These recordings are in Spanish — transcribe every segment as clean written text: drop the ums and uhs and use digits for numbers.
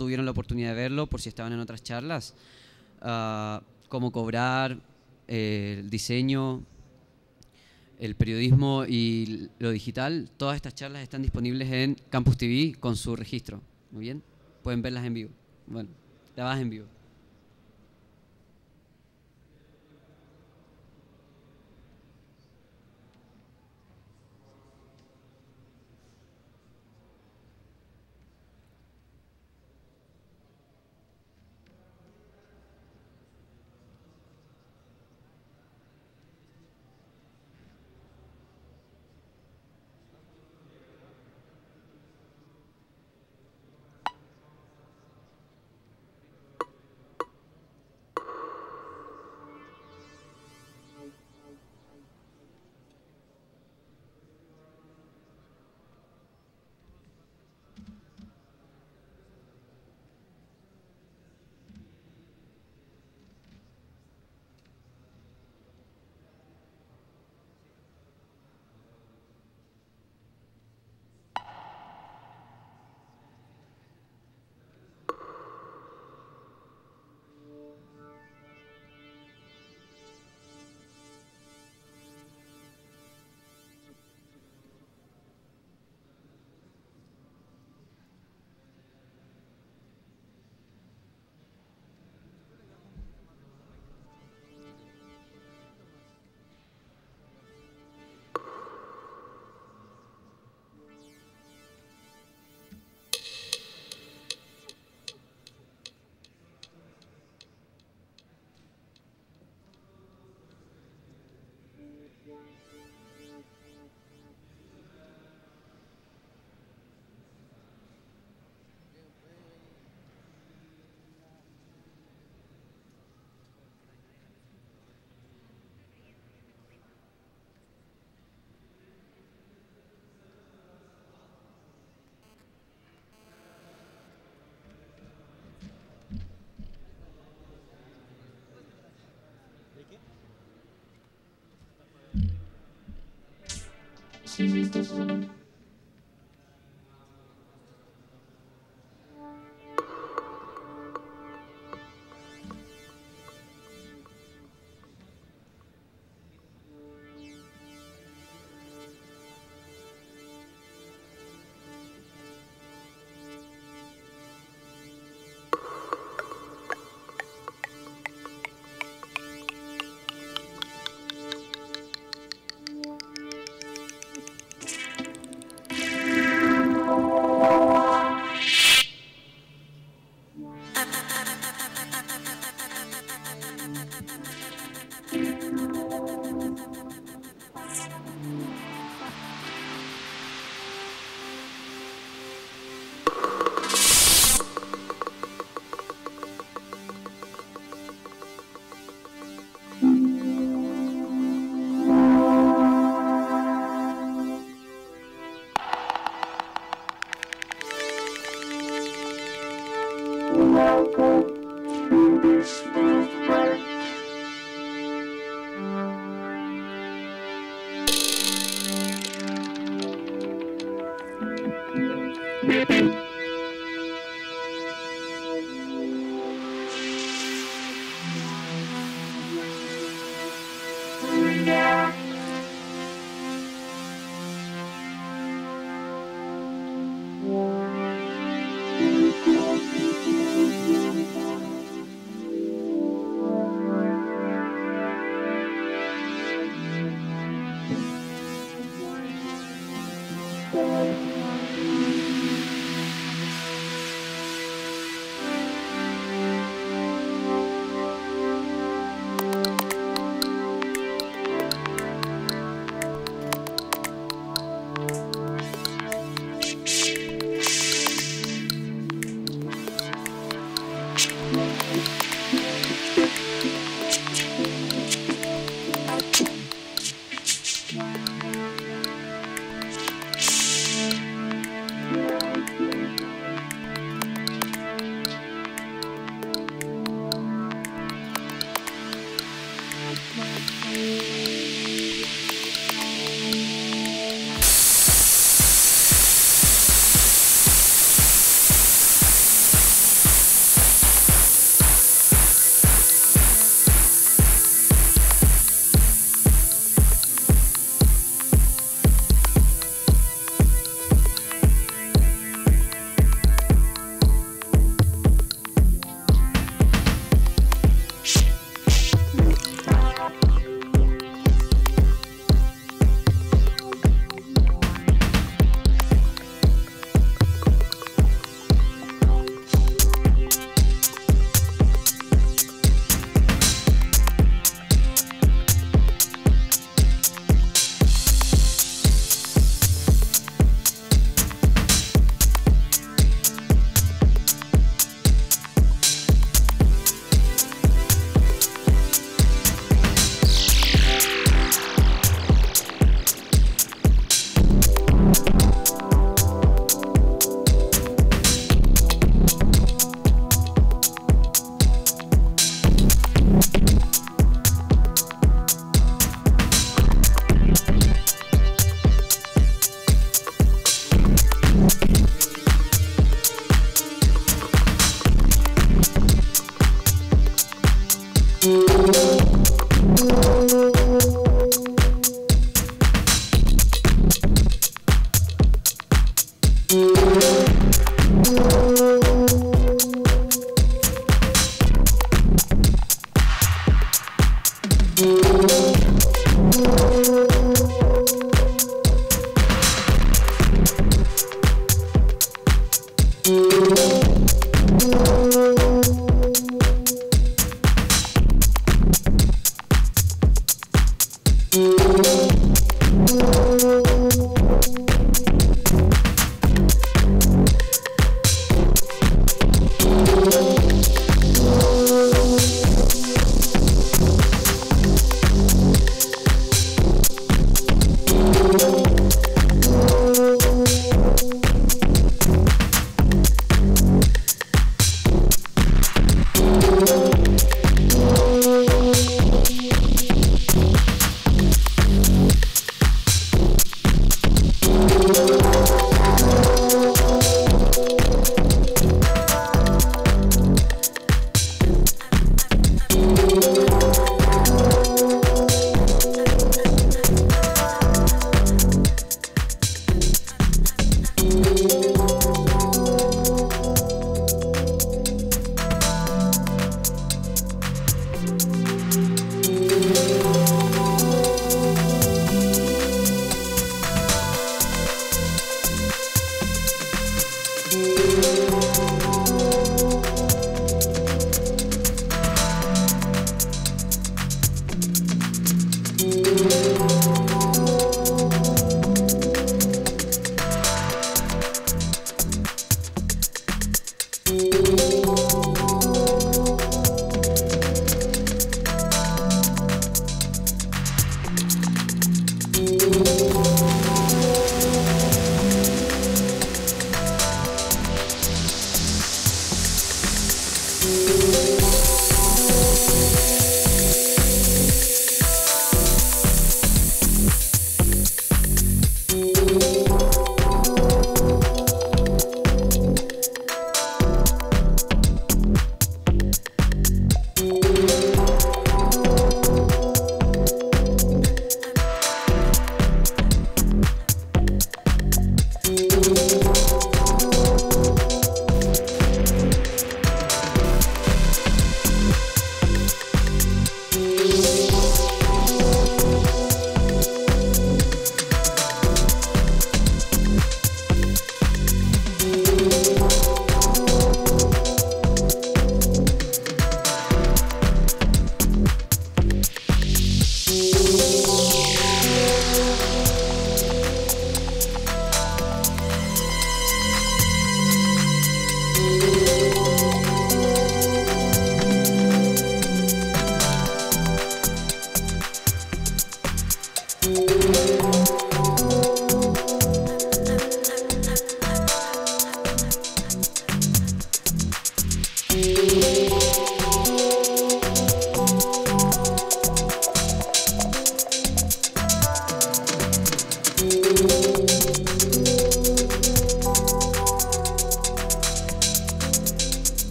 tuvieron la oportunidad de verlo, por si estaban en otras charlas, cómo cobrar, el diseño, el periodismo y lo digital, todas estas charlas están disponibles en Campus TV con su registro. Muy bien, pueden verlas en vivo. Bueno, grabadas en vivo.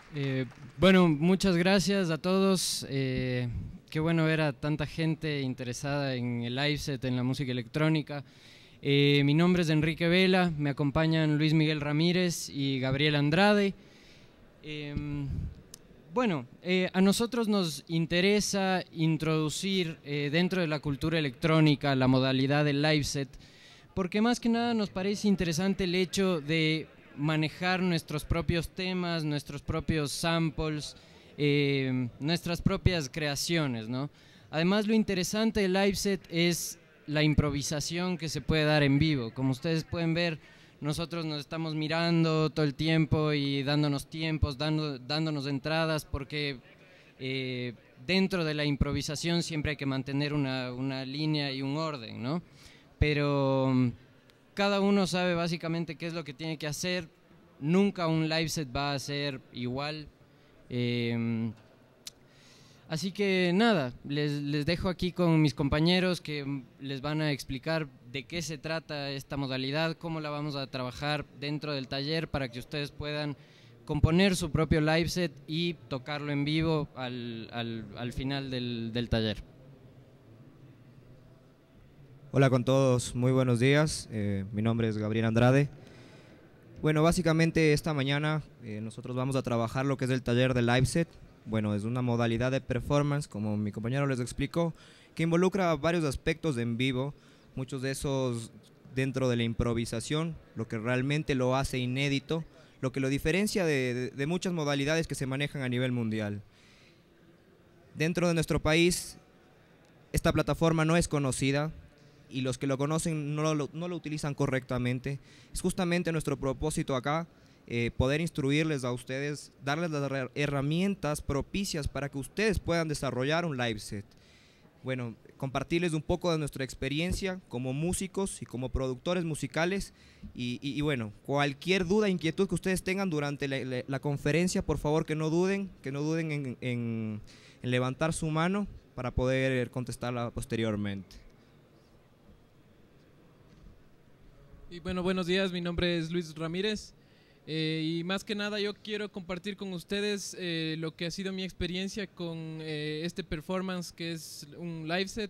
Bueno, muchas gracias a todos. Qué bueno ver a tanta gente interesada en el live set, en la música electrónica. Mi nombre es Enrique Vela, me acompañan Luis Miguel Ramírez y Gabriel Andrade. Bueno, a nosotros nos interesa introducir dentro de la cultura electrónica la modalidad del live set, porque más que nada nos parece interesante el hecho de manejar nuestros propios temas, nuestros propios samples, nuestras propias creaciones, ¿no? Además, lo interesante del live set es la improvisación que se puede dar en vivo. Como ustedes pueden ver, nosotros nos estamos mirando todo el tiempo y dándonos tiempos, dándonos entradas, porque dentro de la improvisación siempre hay que mantener una línea y un orden, ¿no? Pero cada uno sabe básicamente qué es lo que tiene que hacer. Nunca un live set va a ser igual. Así que nada, les dejo aquí con mis compañeros que les van a explicar de qué se trata esta modalidad, cómo la vamos a trabajar dentro del taller para que ustedes puedan componer su propio live set y tocarlo en vivo al final del taller. Hola con todos, muy buenos días. Mi nombre es Gabriel Andrade. Bueno, básicamente esta mañana nosotros vamos a trabajar lo que es el taller de live set. Bueno, es una modalidad de performance, como mi compañero les explicó, que involucra varios aspectos en vivo, muchos de esos dentro de la improvisación, lo que realmente lo hace inédito, lo que lo diferencia de muchas modalidades que se manejan a nivel mundial. Dentro de nuestro país, esta plataforma no es conocida, y los que lo conocen no lo utilizan correctamente. Es justamente nuestro propósito acá, poder instruirles a ustedes, darles las herramientas propicias para que ustedes puedan desarrollar un live set. Bueno, compartirles un poco de nuestra experiencia como músicos y como productores musicales y bueno, cualquier duda, inquietud que ustedes tengan durante la conferencia, por favor que no duden en levantar su mano para poder contestarla posteriormente. Y bueno, buenos días, mi nombre es Luis Ramírez y más que nada yo quiero compartir con ustedes lo que ha sido mi experiencia con este performance que es un live set.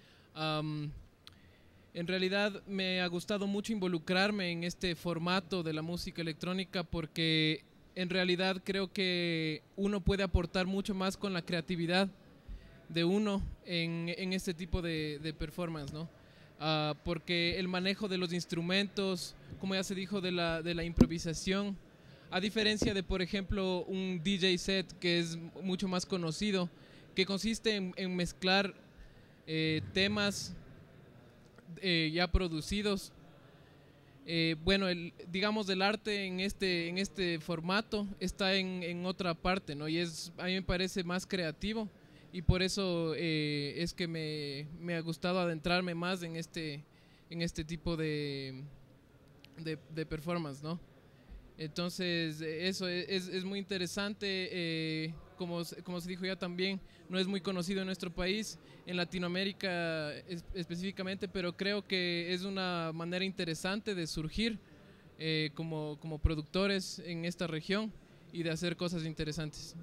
En realidad me ha gustado mucho involucrarme en este formato de la música electrónica porque en realidad creo que uno puede aportar mucho más con la creatividad de uno en este tipo de performance, ¿no? Porque el manejo de los instrumentos, como ya se dijo, de la improvisación, a diferencia de, por ejemplo, un DJ set que es mucho más conocido, que consiste en mezclar temas ya producidos. Bueno, digamos, el arte en este formato está en otra parte, ¿no? Y a mí me parece más creativo. Y por eso es que me ha gustado adentrarme más en este tipo de performance, ¿no? Entonces eso es muy interesante, como se dijo ya también, no es muy conocido en nuestro país, en Latinoamérica específicamente, pero creo que es una manera interesante de surgir como productores en esta región y de hacer cosas interesantes.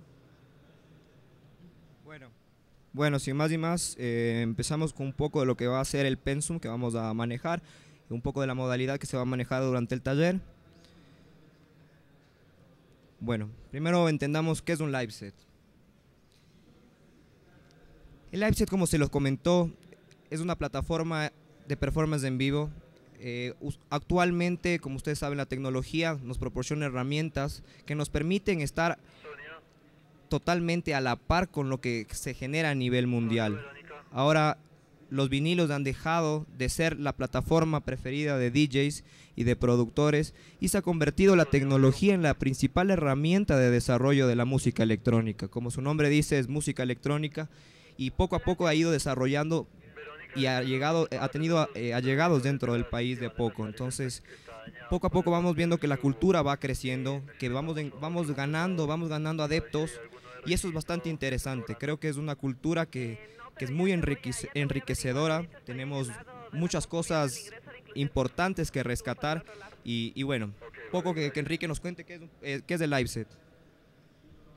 Bueno, sin más y más, empezamos con un poco de lo que va a ser el pensum que vamos a manejar, un poco de la modalidad que se va a manejar durante el taller. Bueno, primero entendamos qué es un live set. El live set, como se los comentó, es una plataforma de performance en vivo. Actualmente, como ustedes saben, la tecnología nos proporciona herramientas que nos permiten estar totalmente a la par con lo que se genera a nivel mundial. Ahora los vinilos han dejado de ser la plataforma preferida de DJs y de productores y se ha convertido la tecnología en la principal herramienta de desarrollo de la música electrónica. Como su nombre dice, es música electrónica y poco a poco ha ido desarrollando y ha tenido allegados dentro del país de a poco. Entonces, poco a poco vamos viendo que la cultura va creciendo, que vamos ganando adeptos. Y eso es bastante interesante. Creo que es una cultura que es muy enriquecedora. Tenemos muchas cosas importantes que rescatar. Y bueno, poco que Enrique nos cuente qué es el live set.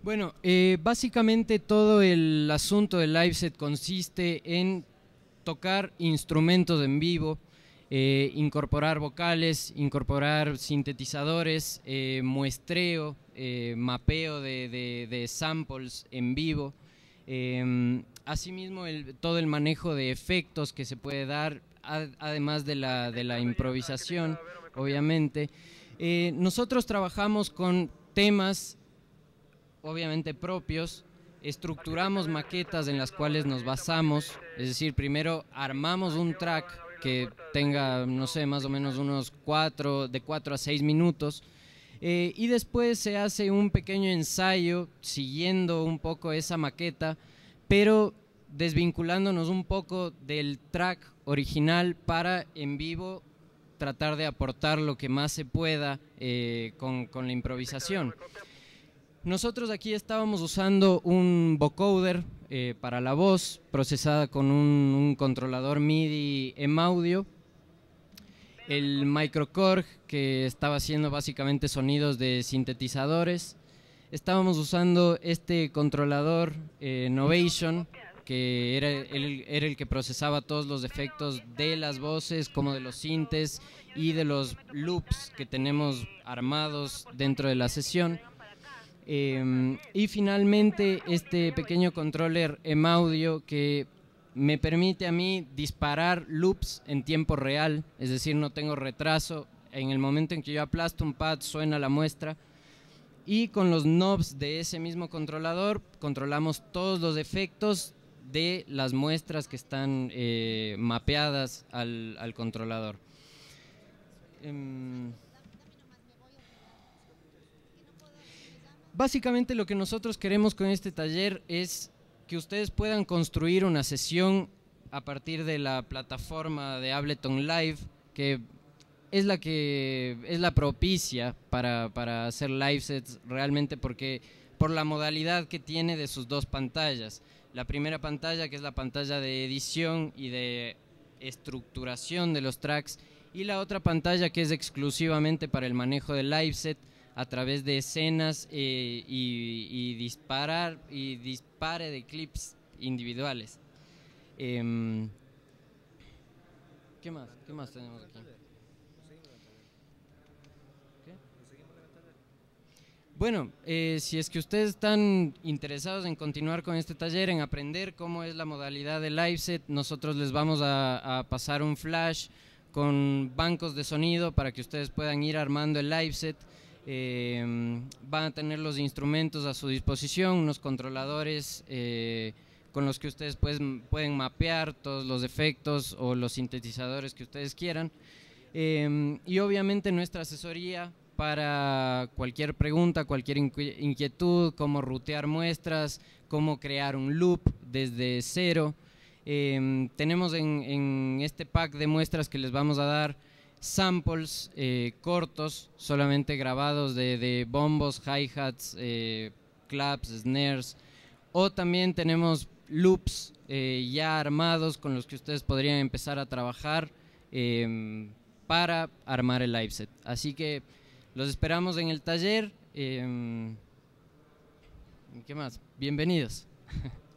Bueno, básicamente todo el asunto del live set consiste en tocar instrumentos en vivo, incorporar vocales, incorporar sintetizadores, muestreo, mapeo de samples en vivo, asimismo todo el manejo de efectos que se puede dar, además de la improvisación, obviamente. Nosotros trabajamos con temas obviamente propios, estructuramos maquetas en las cuales nos basamos, es decir, primero armamos un track que tenga, no sé, más o menos unos de 4 a 6 minutos, y después se hace un pequeño ensayo siguiendo un poco esa maqueta, pero desvinculándonos un poco del track original para en vivo tratar de aportar lo que más se pueda con la improvisación. Nosotros aquí estábamos usando un vocoder para la voz, procesada con un controlador MIDI M-Audio, el Microkorg, que estaba haciendo básicamente sonidos de sintetizadores. Estábamos usando este controlador Novation, que era el que procesaba todos los efectos de las voces, como de los sintes y de los loops que tenemos armados dentro de la sesión. Y finalmente este pequeño controller M-Audio que me permite a mí disparar loops en tiempo real, es decir, no tengo retraso. En el momento en que yo aplasto un pad suena la muestra, y con los knobs de ese mismo controlador controlamos todos los efectos de las muestras que están mapeadas al controlador. Básicamente lo que nosotros queremos con este taller es que ustedes puedan construir una sesión a partir de la plataforma de Ableton Live, que es la propicia para hacer live sets realmente, porque por la modalidad que tiene de sus dos pantallas. La primera pantalla, que es la pantalla de edición y de estructuración de los tracks, y la otra pantalla que es exclusivamente para el manejo del live set a través de escenas y dispare de clips individuales. ¿Qué más tenemos aquí? Bueno, si es que ustedes están interesados en continuar con este taller, en aprender cómo es la modalidad de live set, nosotros les vamos a pasar un flash con bancos de sonido para que ustedes puedan ir armando el live set. Van a tener los instrumentos a su disposición, unos controladores con los que ustedes pueden mapear todos los efectos o los sintetizadores que ustedes quieran, y obviamente nuestra asesoría para cualquier pregunta, cualquier inquietud, cómo rutear muestras, cómo crear un loop desde cero. Tenemos en este pack de muestras que les vamos a dar samples cortos, solamente grabados de bombos, hi-hats, claps, snares, o también tenemos loops ya armados con los que ustedes podrían empezar a trabajar para armar el live set. Así que los esperamos en el taller. ¿Qué más? Bienvenidos.